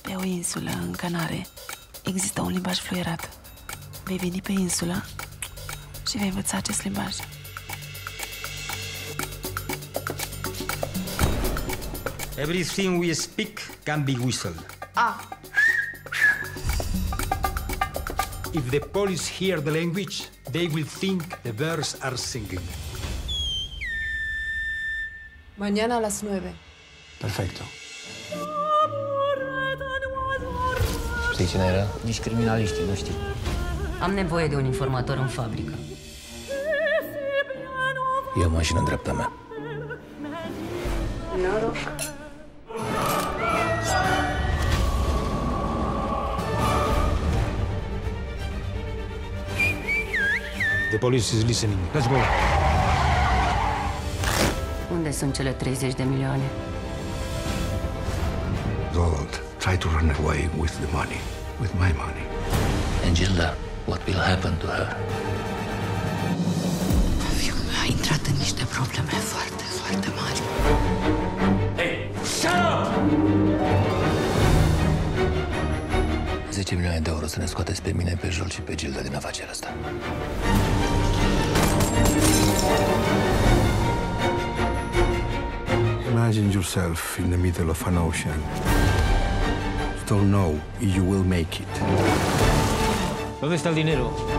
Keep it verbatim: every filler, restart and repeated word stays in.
Pe o insulă, în Canare, există un limbaj fluierat. Vei veni pe insulă și vei învăța acest limbaj. Everything we speak can be whistled. Ah. If the police hear the language, they will think the birds are singing. Mañana a las nueve. Perfecto. Știi cine era? Nici criminaliștii nu știu. Am nevoie de un informator în fabrică. E o mașină în dreapta mea. Noroc. The police is listening. Let's go. Unde sunt cele treizeci de milioane? Don't try to run away with the money, with my money. And Gilda, what will happen to her? Fiul meu a intrat în niște probleme foarte, foarte mari. Hey, shut up! zece milioane de euro să ne scoateți pe mine, pe Jol și pe Gilda din afacerea asta. Imagine yourself in the middle of an ocean. You don't know if you will make it. ¿Dónde está el dinero?